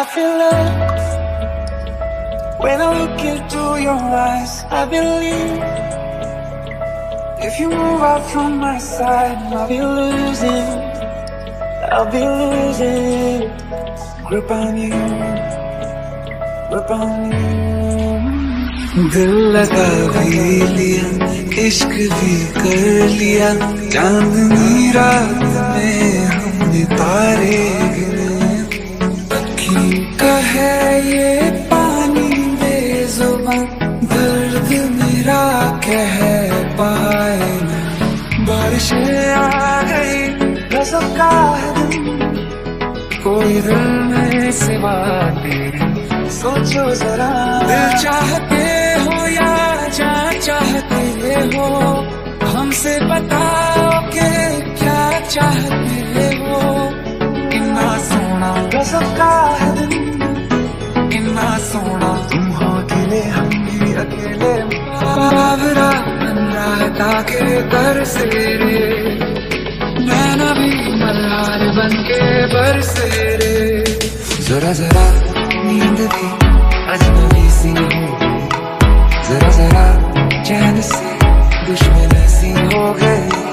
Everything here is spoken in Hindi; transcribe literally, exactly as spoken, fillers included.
feel love when I look into your eyes. I believe if you move out from my side, I'll be losing, I'll be losing grip on you, grip on you. दिल लगा भी लिया, इश्क भी कर लिया, चांदनी रात में हमने तारे गिने। अखी का है ये पानी बेजुबान, दर्द मेरा कह पाए ना। बारिशें आ गई, रज़्क़ का है दिन, कोई दिल में सिवा तेरे। सोचो जरा, दिल चाहते हो या जान चाहते हो, हमसे बताओ कि क्या चाहते हो। कितना सोना रज़्क़ का है दिन, कितना सोना तुम हो अकेले, हम भी अकेले। बाबरा रहता के दर से रे, नैना भी मल्हार बन के बरसे रे। जरा जरा नींद भी अजनबी सी हो गई, जरा जरा चैन से दुश्मन सी हो गई।